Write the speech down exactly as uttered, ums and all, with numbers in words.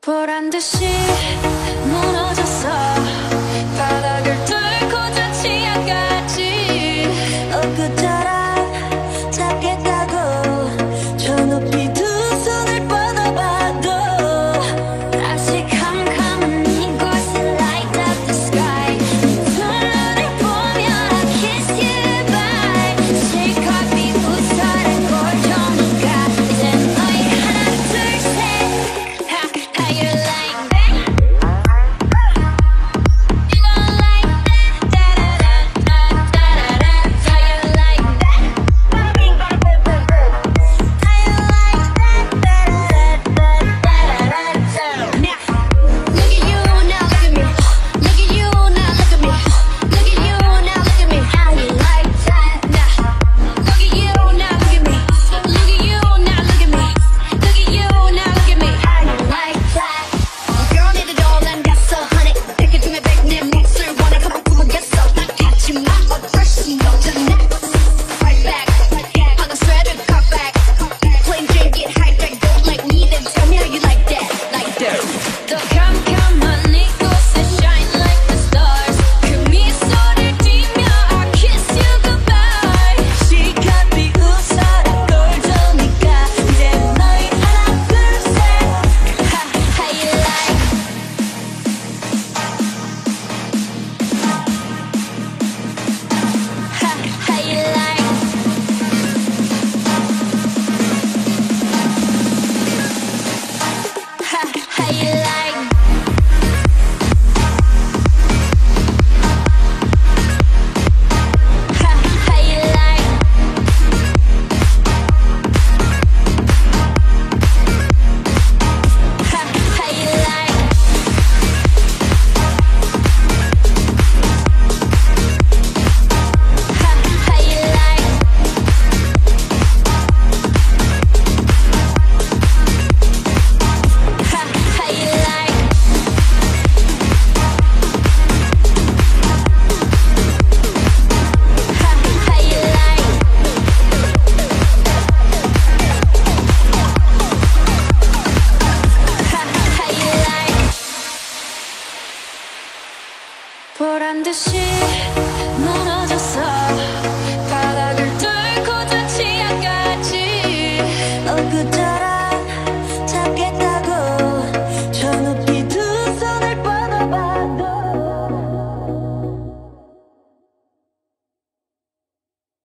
보란 듯이 무너졌어. 바닥을 뚫고 저 치아까지 엊그처럼 작게 가고 저 높이 두 손을 뻗어봐도 다시 캄캄한 이곳을 light up the sky. 두 눈을 보면 I kiss you bye. 실컷 비웃어라 꼴 좋으니까 이제 너희 하나 둘셋 How you like that? You gon' like that? Da-da-da-da-da-da-da. How you like that? How you like that? Da-da-da-da-da-da-da. Now, look at you, now look at me. Look at you, now look at me. Look at you, now look at me. How you like that? Now, look at you, now look at me. Look at you, now look at me. Look at you, now look at me. How you like that? Girl, need it all and that's a honey. Take it to me, back 내 몫을 원해. Come on, come on, get so. 난 같이 막 어쩔 수 없잖아. Right back, on the sweater, cut back. Plain Jane, get hyped, like don't like me, then tell me how you like that, like that. 더 캄캄한 이곳에 shine like the stars. 그 미소를 띠며 I kiss you goodbye. 실컷 비웃어라 꼴 좋으니까 이제 너희 하나 둘셋 How you like? How you like? How you like?